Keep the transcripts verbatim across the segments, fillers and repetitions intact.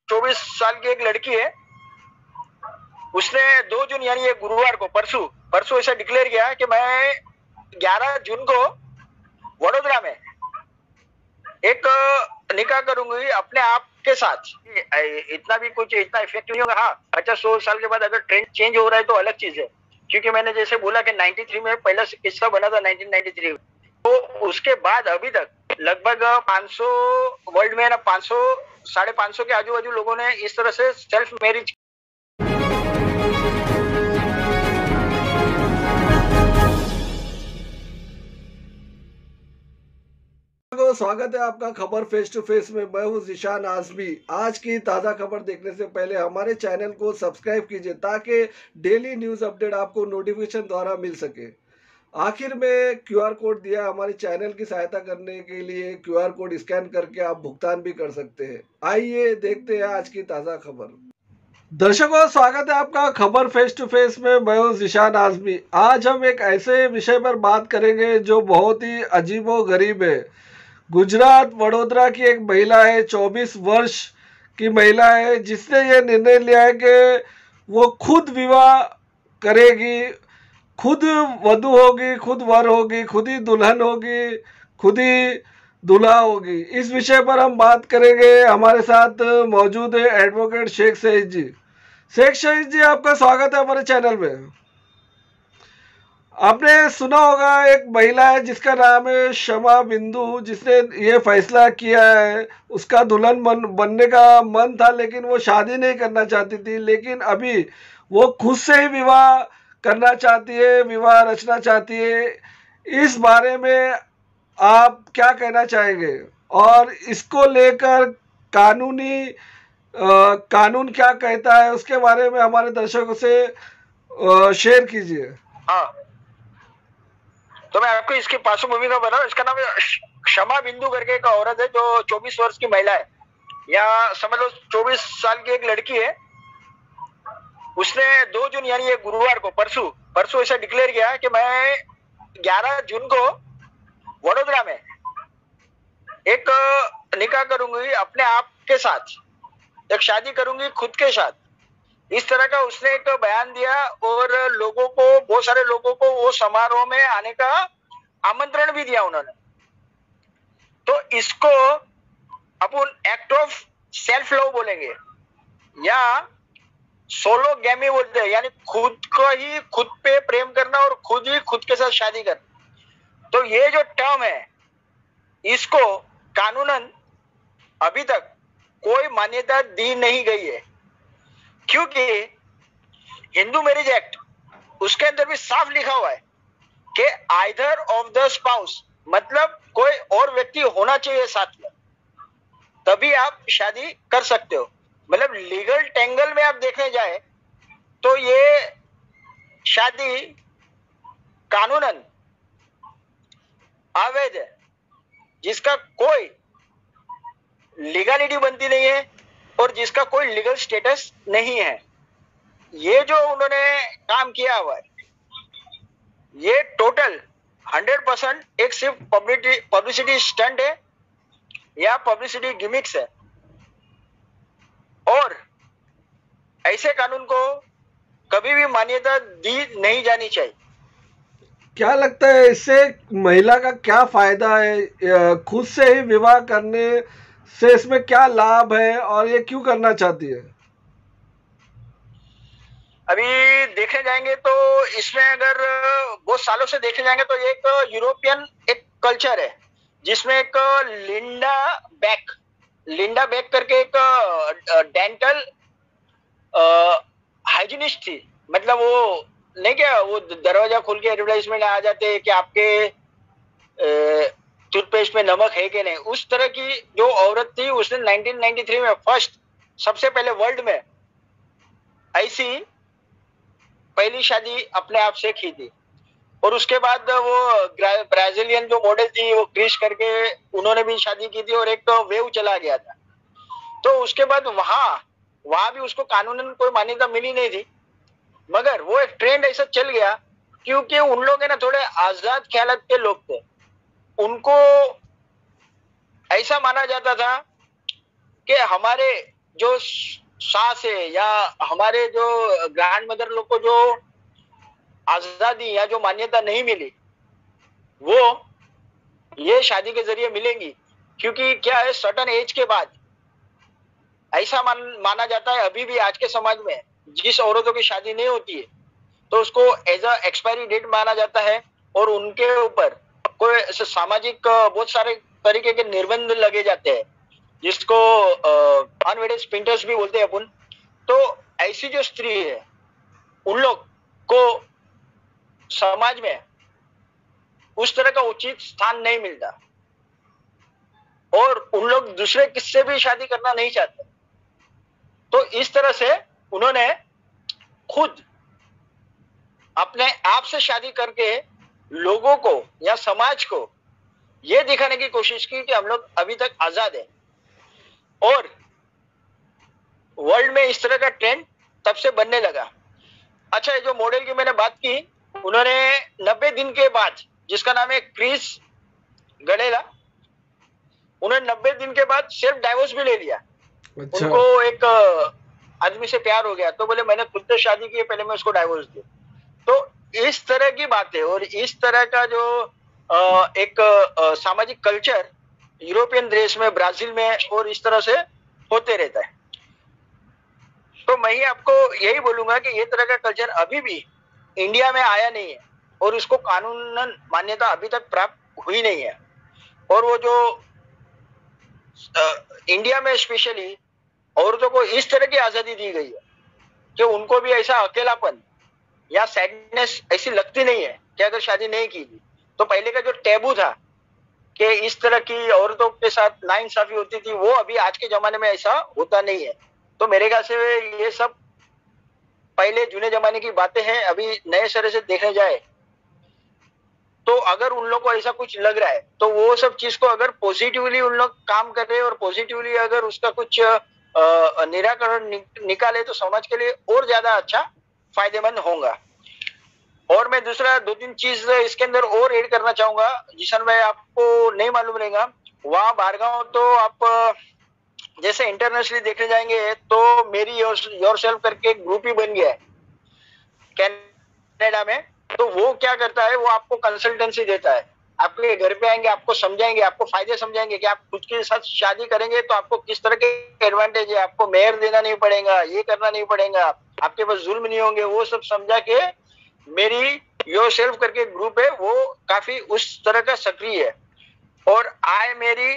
चौबीस साल की एक लड़की है, उसने दो जून यानी ये गुरुवार को परसों परसों ऐसा डिक्लेयर किया कि मैं ग्यारह जून को वडोदरा में एक निकाह करूंगी अपने आप के साथ। इतना भी कुछ इतना इफेक्ट नहीं होगा। हाँ, अच्छा सौ साल के बाद अगर ट्रेंड चेंज हो रहा है तो अलग चीज है, क्योंकि मैंने जैसे बोला कि तिरानवे में पहला किस्सा बना था उन्नीस सौ तिरानवे में, तो उसके बाद अभी तक लगभग पाँच सौ वर्ल्ड में ना पाँच सौ साढ़े पाँच सौ के आजू बाजू लोगों ने इस तरह से सेल्फ मैरिज। स्वागत है आपका खबर फेस टू फेस में। मैं हूं ज़ीशान आज़मी। आज की ताज़ा खबर देखने से पहले हमारे चैनल को सब्सक्राइब कीजिए ताकि डेली न्यूज़ अपडेट आपको नोटिफिकेशन द्वारा मिल सके। आखिर में क्यूआर कोड दिया हमारे चैनल की सहायता करने के लिए। क्यूआर कोड स्कैन करके आप भुगतान भी कर सकते हैं। आइए देखते हैं आज की ताज़ा खबर। दर्शकों, स्वागत है आपका खबर फेस टू फेस में। मैं हूं ज़ीशान आज़मी। आज हम एक ऐसे विषय पर बात करेंगे जो बहुत ही अजीबो गरीब है। गुजरात वडोदरा की एक महिला है, चौबीस वर्ष की महिला है, जिसने ये निर्णय लिया है कि वो खुद विवाह करेगी, खुद वधू होगी, खुद वर होगी, खुद ही दुल्हन होगी, खुद ही दूल्हा होगी। इस विषय पर हम बात करेंगे। हमारे साथ मौजूद है एडवोकेट शेख शहीद जी। शेख शहीद जी, आपका स्वागत है हमारे चैनल में। आपने सुना होगा एक महिला है जिसका नाम है शमा बिंदु, जिसने ये फैसला किया है। उसका दुल्हन बन, बनने का मन था, लेकिन वो शादी नहीं करना चाहती थी, लेकिन अभी वो खुद से ही विवाह करना चाहती है, विवाह रचना चाहती है। इस बारे में आप क्या कहना चाहेंगे और इसको लेकर कानूनी आ, कानून क्या कहता है उसके बारे में हमारे दर्शकों से शेयर कीजिए। हाँ, तो मैं आपको इसकी पार्श्वभूमि का बताऊं। इसका नाम शमा बिंदु करके एक औरत है जो चौबीस वर्ष की महिला है, या समझ लो चौबीस साल की एक लड़की है। उसने दो जून यानी ये गुरुवार को परसों परसों ऐसा डिक्लेयर किया कि मैं ग्यारह जून को वडोदरा में एक निकाह करूंगी अपने आप के साथ, एक शादी करूंगी खुद के साथ। इस तरह का उसने एक बयान दिया और लोगों को, बहुत सारे लोगों को वो समारोह में आने का आमंत्रण भी दिया उन्होंने। तो इसको अपन एक्ट ऑफ सेल्फ लव बोलेंगे या सोलो गैमी बोलते हैं, यानी खुद को ही खुद पे प्रेम करना और खुद ही खुद के साथ शादी करना। तो ये जो टर्म है, इसको कानूनन अभी तक कोई मान्यता दी नहीं गई है, क्योंकि हिंदू मैरिज एक्ट उसके अंदर भी साफ लिखा हुआ है कि आइदर ऑफ द स्पाउस, मतलब कोई और व्यक्ति होना चाहिए साथ में, तभी आप शादी कर सकते हो। मतलब लीगल टेंगल में आप देखने जाए तो ये शादी कानूनन अवैध है, जिसका कोई लीगलिटी बनती नहीं है और जिसका कोई लीगल स्टेटस नहीं है। ये जो उन्होंने काम किया हुआ है, ये टोटल हंड्रेड परसेंट एक सिर्फ पब्लिसिटी पब्लिसिटी स्टंट है या पब्लिसिटी गिमिक्स है, और ऐसे कानून को कभी भी मान्यता दी नहीं जानी चाहिए। क्या लगता है इससे महिला का क्या फायदा है? खुद से ही विवाह करने से इसमें क्या लाभ है और ये क्यों करना चाहती है? अभी देखे जाएंगे तो इसमें अगर बहुत सालों से देखे जाएंगे तो ये एक यूरोपियन एक कल्चर है, जिसमें एक लिंडा बैक लिंडा बैक करके एक डेंटल हाइजीनिस्ट थी। मतलब वो नहीं क्या, वो दरवाजा खोल के एडवर्टाइजमेंट आ जाते हैं कि आपके टूथपेस्ट में नमक है कि नहीं। उस तरह की जो औरत थी, उसने नाइनटीन नाइंटी थ्री में फर्स्ट सबसे पहले वर्ल्ड में ऐसी पहली शादी अपने आप से की थी। और उसके बाद वो ब्राजीलियन जो मॉडल थी, वो क्रिश करके उन्होंने भी शादी की थी और एक तो वेव चला गया था। तो उसके बाद वहां वहां भी उसको कानूनन कोई मान्यता मिली नहीं थी, मगर वो एक ट्रेंड ऐसा चल गया क्योंकि उन लोग है ना थोड़े आजाद ख्यालात के लोग थे। उनको ऐसा माना जाता था कि हमारे जो सास है या हमारे जो ग्रैंड मदर लोग को जो आजादी या जो मान्यता नहीं मिली, वो ये शादी के जरिए मिलेंगी। क्योंकि क्या है, सर्टेन एज के बाद ऐसा मान, माना जाता है अभी भी आज के समाज में, जिस औरतों की शादी नहीं होती है तो उसको एज अ एक्सपायरी डेट माना जाता है, और उनके ऊपर कोई ऐसे सामाजिक बहुत सारे तरीके के निर्बंध लगे जाते हैं, जिसको अनवेडेड स्पिंटर्स भी बोलते हैं अपन। तो ऐसी जो स्त्री है, उन लोग को समाज में उस तरह का उचित स्थान नहीं मिलता, और उन लोग दूसरे किससे भी शादी करना नहीं चाहते। तो इस तरह से उन्होंने खुद अपने आप से शादी करके लोगों को या समाज को यह दिखाने की कोशिश की कि हम लोग अभी तक आजाद हैं। और वर्ल्ड में इस तरह का ट्रेंड तब से बनने लगा। अच्छा, ये जो मॉडल की मैंने बात की, उन्होंने नब्बे दिन के बाद, जिसका नाम है क्रिस गडेला, उन्होंने नब्बे दिन के बाद सिर्फ डाइवोर्स भी ले लिया। अच्छा। उनको एक आदमी से प्यार हो गया तो बोले मैंने खुद से शादी की, पहले मैं उसको डाइवोर्स दूं। तो इस तरह की बातें और इस तरह का जो एक सामाजिक कल्चर यूरोपियन देश में, ब्राजील में और इस तरह से होते रहता है। तो मैं आपको यही बोलूंगा कि ये तरह का कल्चर अभी भी इंडिया में आया नहीं है, और उसको कानूनन मान्यता अभी तक प्राप्त हुई नहीं है। और वो जो आ, इंडिया में स्पेशली औरतों को इस तरह की आजादी दी गई है कि उनको भी ऐसा अकेलापन या सैडनेस ऐसी लगती नहीं है कि अगर शादी नहीं की थी। तो पहले का जो टैबू था कि इस तरह की औरतों के साथ नाइंसाफी होती थी, वो अभी आज के जमाने में ऐसा होता नहीं है। तो मेरे ख्याल से ये सब पहले जूने जमाने की बातें हैं। अभी नए सिरे से देखने जाए तो अगर उन लोग को ऐसा कुछ लग रहा है तो वो सब चीज को अगर पॉजिटिवली उन लोग काम कर रहे हैं और पॉजिटिवली अगर उसका कुछ निराकरण नि, निकाले तो समाज के लिए और ज्यादा अच्छा फायदेमंद होगा। और मैं दूसरा दो तीन चीज इसके अंदर और ऐड करना चाहूंगा, जिसन भाई आपको नहीं मालूम रहेगा। वहां बाहरगांव तो आप जैसे इंटरनेशनली देखने जाएंगे तो मेरी योर सेल्फ करके एक ग्रुप ही बन गया है कनाडा में। तो वो क्या करता है, वो आपको कंसल्टेंसी देता है, आपके घर पे आएंगे, आपको समझाएंगे, आपको फायदे समझाएंगे कि आप खुद के साथ शादी करेंगे तो आपको किस तरह के एडवांटेज है, आपको मेहर देना नहीं पड़ेगा, ये करना नहीं पड़ेगा, आपके पास जुल्म नहीं होंगे, वो सब समझा के मेरी योर सेल्फ करके ग्रुप है, वो काफी उस तरह का सक्रिय है। और आई मेरी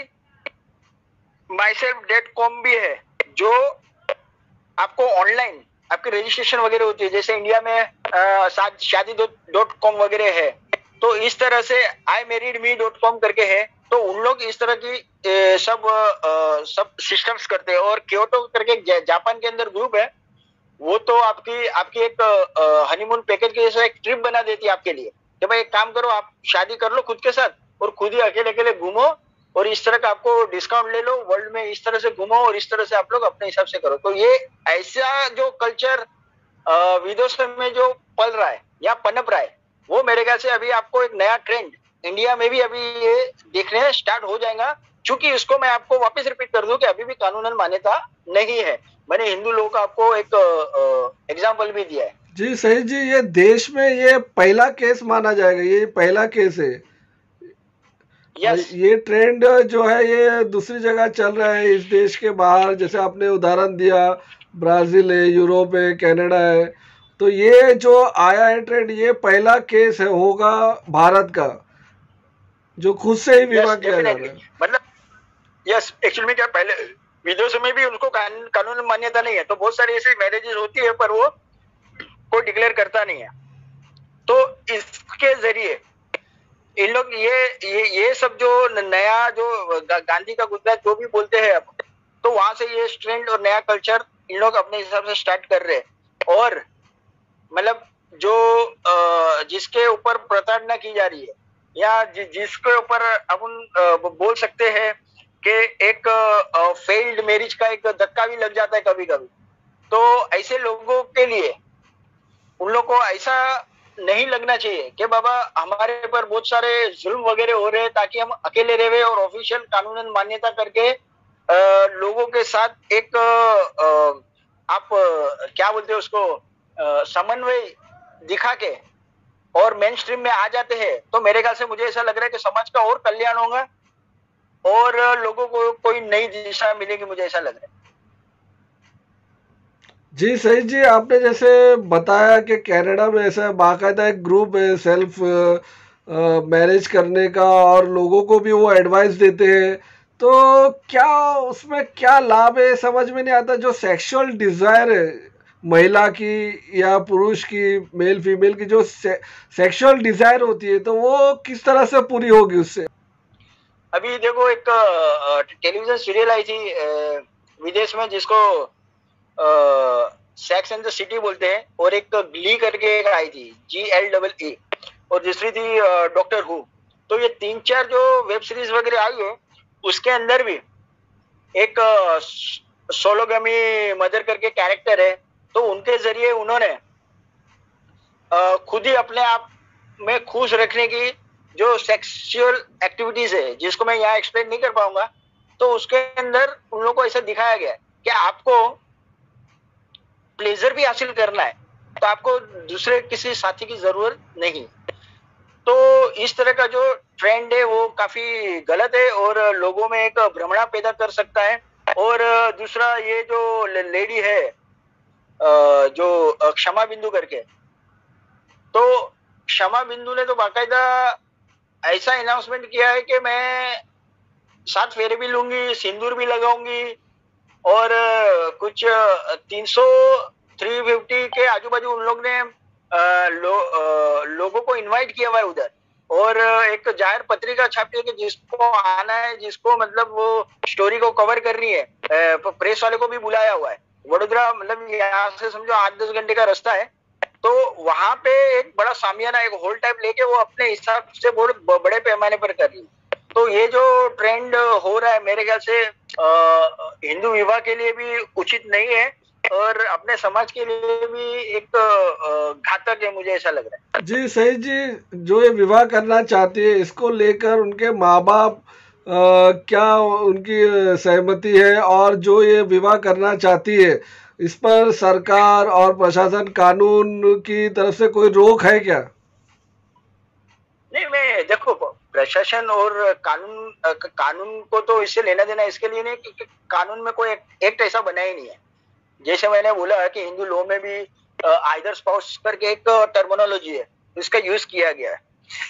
माई सेल्फ डॉट कॉम भी है, जो आपको ऑनलाइन आपकी रजिस्ट्रेशन वगैरह होती है, जैसे इंडिया में शादी डॉट कॉम वगैरह है। तो इस तरह से I married me dot com करके है। तो उन लोग इस तरह की ए, सब आ, सब सिस्टम्स करते हैं। और क्योटो करके जापान के अंदर ग्रुप है, वो तो आपकी आपकी एक हनीमून पैकेज के जैसा एक ट्रिप बना देती है आपके लिए कि भाई एक काम करो, आप शादी कर लो खुद के साथ और खुद ही अकेले अकेले घूमो, और इस तरह का आपको डिस्काउंट ले लो, वर्ल्ड में इस तरह से घूमो और इस तरह से आप लोग अपने हिसाब से करो। तो ये ऐसा जो कल्चर विदेशों में जो पल रहा है या पनप रहा है, वो मेरे ख्याल से अभी आपको एक नया ट्रेंड इंडिया में भी अभी ये देखने स्टार्ट हो जाएगा। चूंकि इसको मैं आपको वापस रिपीट कर दूं कि अभी भी कानूनन मान्यता नहीं है। मैंने हिंदू लोगों का आपको एक एग्जाम्पल भी दिया है। जी सही जी, ये देश में ये पहला केस माना जाएगा, ये पहला केस है। yes. ये ट्रेंड जो है ये दूसरी जगह चल रहा है इस देश के बाहर, जैसे आपने उदाहरण दिया ब्राजील है, यूरोप है, कनाडा है। तो ये जो आया है ट्रेंड, ये पहला केस है होगा भारत का जो खुद से ही विवाह किया जा रहा है। मतलब यस, एक्चुअली में क्या पहले विदेशों में भी उनको कान, कानून मान्यता नहीं है, तो बहुत सारी ऐसी मैरिजेस होती है पर वो कोई डिक्लेयर करता नहीं है। तो इसके जरिए इन लोग ये ये ये सब जो नया जो गांधी का गुजरात जो भी बोलते हैं अब, तो वहां से ये ट्रेंड और नया कल्चर इन लोग अपने हिसाब से स्टार्ट कर रहे हैं। और मतलब जो जिसके ऊपर प्रताड़ना की जा रही है या जि, जिसके ऊपर अपन बोल सकते हैं कि एक फेल्ड मैरिज का एक धक्का भी लग जाता है कभी कभी, तो ऐसे लोगों के लिए उन लोग को ऐसा नहीं लगना चाहिए कि बाबा हमारे पर बहुत सारे जुल्म वगैरह हो रहे हैं ताकि हम अकेले रहे और ऑफिशियल कानूनन मान्यता करके आ, लोगों के साथ एक आ, आप आ, क्या बोलते हो उसको, आ, समन्वय दिखा के और मेन स्ट्रीम में आ जाते हैं, तो मेरे ख्याल से मुझे ऐसा लग रहा है कि समाज का और कल्याण होगा और लोगों को कोई नई दिशा मिलेगी, मुझे ऐसा लग रहा है। जी सही जी, आपने जैसे बताया कि कनाडा में ऐसा बाकायदा एक ग्रुप है सेल्फ मैनेज करने का, और लोगों को भी वो एडवाइस देते हैं। तो क्या उसमें क्या लाभ है समझ में नहीं आता। जो सेक्सुअल डिजायर है महिला की या पुरुष की, मेल फीमेल की जो से, सेक्सुअल डिजायर होती है, तो वो किस तरह से पूरी होगी उससे। अभी देखो एक टेलीविजन सीरियल आई थी अ, विदेश में, जिसको सेक्स एंड द सिटी बोलते हैं, और एक ग्ली करके एक आई थी, जी एल डबल ई, और दूसरी थी डॉक्टर हु। तो ये तीन चार जो वेब सीरीज वगैरह आई है, उसके अंदर भी एक सोलोगमी मदर करके कैरेक्टर है, तो उनके जरिए उन्होंने अ, खुद ही अपने आप में खुश रखने की जो सेक्सुअल एक्टिविटीज है, जिसको मैं यहाँ एक्सप्लेन नहीं कर पाऊंगा, तो उसके अंदर उन लोगों को ऐसा दिखाया गया कि आपको प्लेजर भी हासिल करना है तो आपको दूसरे किसी साथी की जरूरत नहीं। तो इस तरह का जो ट्रेंड है वो काफी गलत है और लोगों में एक भ्रमणा पैदा कर सकता है। और दूसरा, ये जो लेडी है जो क्षमा बिंदु करके, तो क्षमा बिंदु ने तो बाकायदा ऐसा अनाउंसमेंट किया है कि मैं सात फेरे भी लूंगी, सिंदूर भी लगाऊंगी, और कुछ तीन सौ थ्री फिफ्टी के आजू बाजू उन लोग ने लो, लोगों को इनवाइट किया हुआ है उधर, और एक जाहिर पत्रिका छापी है कि जिसको आना है, जिसको मतलब वो स्टोरी को कवर करनी है, प्रेस वाले को भी बुलाया हुआ है। वडोदरा मतलब यहाँ से समझो आठ दस घंटे का रास्ता है, तो वहां पे एक बड़ा सामियाना, एक होल टाइप लेके वो अपने हिसाब से बहुत बड़े पैमाने पर कर रही है। तो ये जो ट्रेंड हो रहा है मेरे ख्याल से हिंदू विवाह के लिए भी उचित नहीं है और अपने समाज के लिए भी एक घातक है, मुझे ऐसा लग रहा है। जी सही जी, जो ये विवाह करना चाहती है इसको लेकर उनके माँ बाप क्या उनकी सहमति है, और जो ये विवाह करना चाहती है इस पर सरकार और प्रशासन कानून की तरफ से कोई रोक है क्या? नहीं, मैं देखो प्रशासन और कानून कानून को तो इससे लेना देना इसके लिए नहीं कि कानून में कोई एक्ट ऐसा बना ही नहीं है। जैसे मैंने बोला कि हिंदू लॉ में भी आइदर स्पाउस करके एक टर्मिनोलॉजी है, इसका यूज किया गया है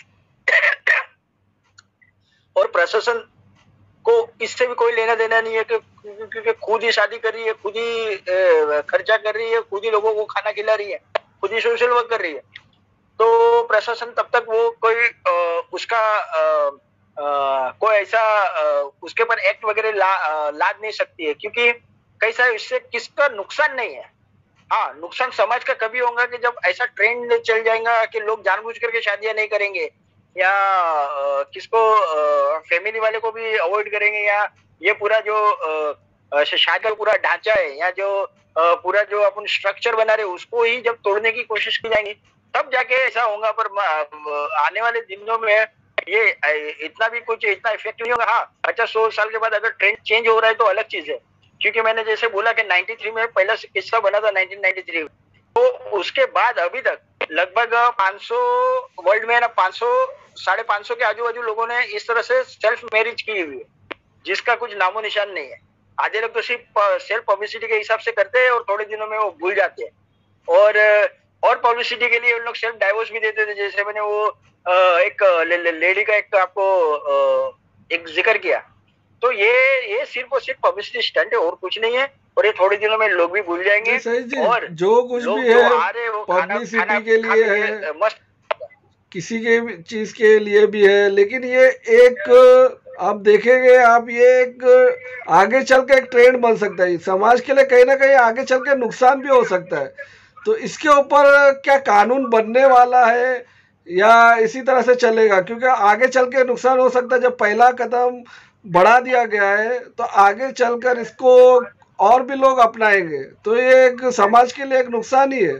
और प्रशासन को इससे भी कोई लेना देना नहीं है, क्योंकि खुद ही शादी कर रही है, खुद ही खर्चा कर रही है, खुद ही लोगों को खाना खिला रही है, खुद ही सोशल वर्क कर रही है। तो प्रशासन तब तक वो कोई आ, उसका आ, आ, कोई ऐसा उसके ऊपर एक्ट वगैरह ला, लाद नहीं सकती है, क्योंकि कैसा इससे किसका नुकसान नहीं है। हाँ, नुकसान समाज का कभी होगा कि जब ऐसा ट्रेंड चल जाएगा कि लोग जानबूझ करके शादियां नहीं करेंगे, या आ, किसको फैमिली वाले को भी अवॉइड करेंगे, या ये पूरा जो शादी का पूरा ढांचा है या जो आ, पूरा जो अपन स्ट्रक्चर बना रहे उसको ही जब तोड़ने की कोशिश की जाएगी, तब जाके ऐसा होगा। पर आने वाले दिनों में ये इतना भी कुछ इतना इफेक्टिव नहीं होगा। हाँ, पचास सौ साल के बाद अगर ट्रेंड चेंज हो रहा है तो अलग चीज है, क्योंकि मैंने जैसे बोला कि तिरानवे में पहला किस्सा बना था उन्नीस सौ तिरानवे में, तो उसके बाद अभी तक लगभग पाँच सौ वर्ल्ड में ना पाँच सौ साढ़े पाँच सौ के आजू बाजू लोगों ने इस तरह से सेल्फ मैरिज की हुई है, जिसका कुछ नामो निशान नहीं है। आधे लोग तो सिर्फ सेल्फ पब्लिसिटी के हिसाब से करते हैं और थोड़े दिनों में वो भूल जाते हैं, और और पब्लिसिटी के लिए उन लोग सेल्फ डाइवोर्स भी देते थे। जैसे मैंने वो एक लेडी का एक आपको एक जिक्र किया, तो ये ये सिर्फ और सिर्फ पब्लिसिटी स्टंट है और कुछ नहीं है, और ये थोड़े दिनों में लोग भी भूल जाएंगे। जी, और जो कुछ भी है पब्लिसिटी के लिए है, मस्त किसी के चीज के लिए भी है, लेकिन ये एक आप देखेंगे आप ये एक आगे चल के एक ट्रेंड बन सकता है समाज के लिए, कहीं ना कहीं आगे चल के नुकसान भी हो सकता है। तो इसके ऊपर क्या कानून बनने वाला है या इसी तरह से चलेगा? क्योंकि आगे चल के नुकसान हो सकता है। जब पहला कदम बढ़ा दिया गया है तो आगे चलकर इसको और भी लोग अपनाएंगे, तो ये एक समाज के लिए एक नुकसान ही है।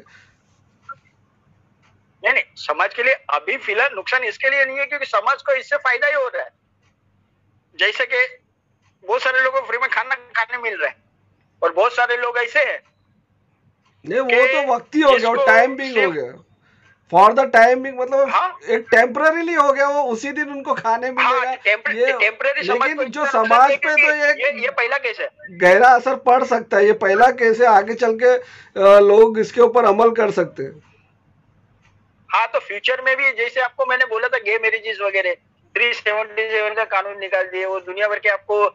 नहीं नहीं, समाज के लिए अभी फिलहाल नुकसान इसके लिए नहीं है क्योंकि समाज को इससे फायदा ही हो रहा है। जैसे कि बहुत सारे लोगों को फ्री में खाना खाने मिल रहा है, और बहुत सारे लोग ऐसे हैं नहीं, वो तो वक्त ही हो गया, और टाइमिंग हो गया, फॉर द टाइमिंग, मतलब हाँ? एक टेम्पररीली हो गया, वो उसी दिन उनको खाने मिलेगा। हाँ, टेम्पर, ये टेम्पररी लेकिन जो समाज पे तो ये, ये ये पहला केस है, गहरा असर पड़ सकता है। ये पहला केस है, आगे चल के लोग इसके ऊपर अमल कर सकते हैं। हाँ, तो फ्यूचर में भी जैसे आपको मैंने बोला था गे मैरिजेस वगैरह थ्री सेवेंटी सेवन का कानून निकाल दिए, वो दुनिया भर के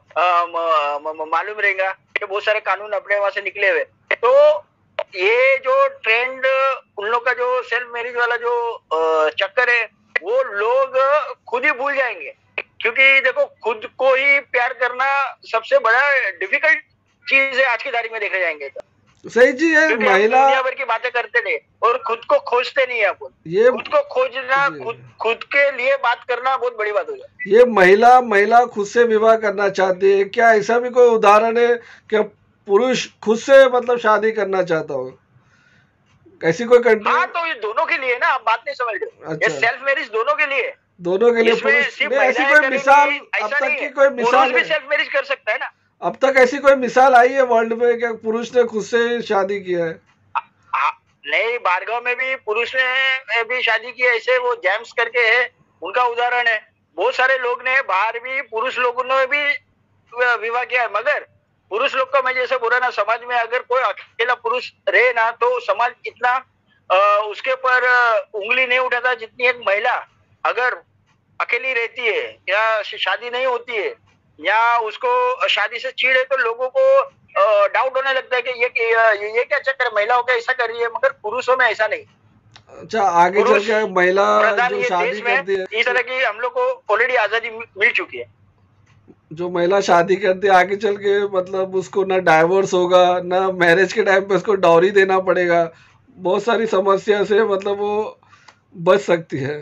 आपको मालूम रहेगा कि बहुत सारे कानून अपने वहां से निकले हुए। तो ये जो ट्रेंड उन लोग का जो सेल्फ मैरिज वाला जो चक्कर है, वो लोग खुद ही भूल जाएंगे, क्योंकि देखो खुद को ही प्यार करना सबसे बड़ा डिफिकल्ट चीज है आज की तारीख में देखे जाएंगे तो। सही जी, ये महिला दुनिया भर की बातें करते थे और खुद को खोजते नहीं है अपन। ये खुद को खोजना, खुद खुद के लिए बात करना बहुत बड़ी बात हो जाती है। ये महिला महिला खुद से विवाह करना चाहती है, क्या ऐसा भी कोई उदाहरण है कि पुरुष खुद से मतलब शादी करना चाहता हो? ऐसी कोई कंट्री? हाँ, तो ये दोनों के लिए ना, आप बात नहीं समझ रहे। अच्छा। ये सेल्फ मैरिज दोनों के लिए, दोनों के लिए पुरुष नहीं, ऐसी कोई मिसाल अब तक की कोई मिसाल भी सेल्फ मैरिज कर सकता है ना? अब तक ऐसी कोई मिसाल आई है वर्ल्ड में कि पुरुष ने खुद से शादी किया है? आ, नहीं, भार्गव में भी पुरुष ने भी शादी की है, ऐसे वो जेम्स करके है, उनका उदाहरण है। बहुत सारे लोग ने बाहर भी पुरुष लोगों ने भी विवाह किया है, मगर पुरुष लोग का मैं जैसे बोला ना, समाज में अगर कोई अकेला पुरुष रहे ना, तो समाज इतना आ, उसके ऊपर उंगली नहीं उठाता जितनी एक महिला अगर अकेली रहती है या शादी नहीं होती है या उसको शादी से चिढ़ है, तो लोगों को डाउट होने लगता है कि ये ये, ये क्या चक्कर, महिलाओं का ऐसा कर रही है, मगर पुरुषों में ऐसा नहीं। अच्छा, आगे चल के महिला जो शादी करती है, इस तरह की हम लोग को ऑलरेडी आजादी मिल चुकी है। जो महिला शादी करती है आगे चल के मतलब उसको ना डाइवोर्स होगा, ना मैरिज के टाइम पे उसको डॉरी देना पड़ेगा, बहुत सारी समस्या से मतलब वो बच सकती है।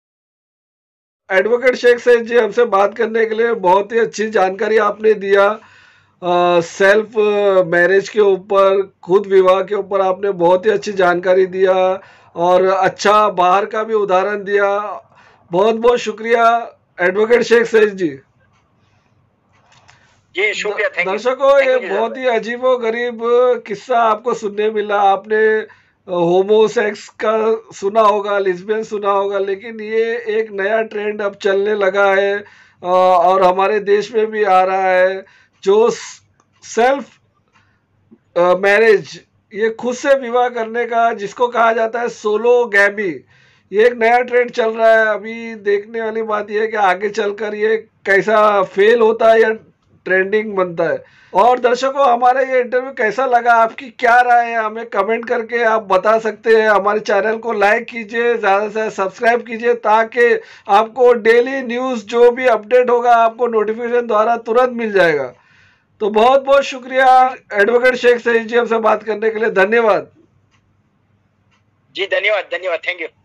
एडवोकेट शेख सैयद जी हमसे बात करने के लिए बहुत ही अच्छी जानकारी आपने दिया। आ, सेल्फ मैरिज के ऊपर, खुद विवाह के ऊपर आपने बहुत ही अच्छी जानकारी दिया और अच्छा बाहर का भी उदाहरण दिया। बहुत बहुत शुक्रिया एडवोकेट शेख सैयद जी। जी शुक्रिया। दर्शकों, ये बहुत ही अजीबो गरीब किस्सा आपको सुनने मिला। आपने होमोसेक्स का सुना होगा, लिस्बियन सुना होगा, लेकिन ये एक नया ट्रेंड अब चलने लगा है और हमारे देश में भी आ रहा है। जो सेल्फ मैरिज, ये खुद से विवाह करने का, जिसको कहा जाता है सोलोगैमी, ये एक नया ट्रेंड चल रहा है। अभी देखने वाली बात यह है कि आगे चलकर ये कैसा फेल होता है या ट्रेंडिंग बनता है। और दर्शकों, हमारा ये इंटरव्यू कैसा लगा, आपकी क्या राय है, हमें कमेंट करके आप बता सकते हैं। हमारे चैनल को लाइक कीजिए, ज़्यादा से ज़्यादा सब्सक्राइब कीजिए, ताकि आपको डेली न्यूज़ जो भी अपडेट होगा आपको नोटिफिकेशन द्वारा तुरंत मिल जाएगा। तो बहुत बहुत शुक्रिया एडवोकेट शेख सैयद जी हमसे बात करने के लिए। धन्यवाद जी। धन्यवाद, धन्यवाद, थैंक यू।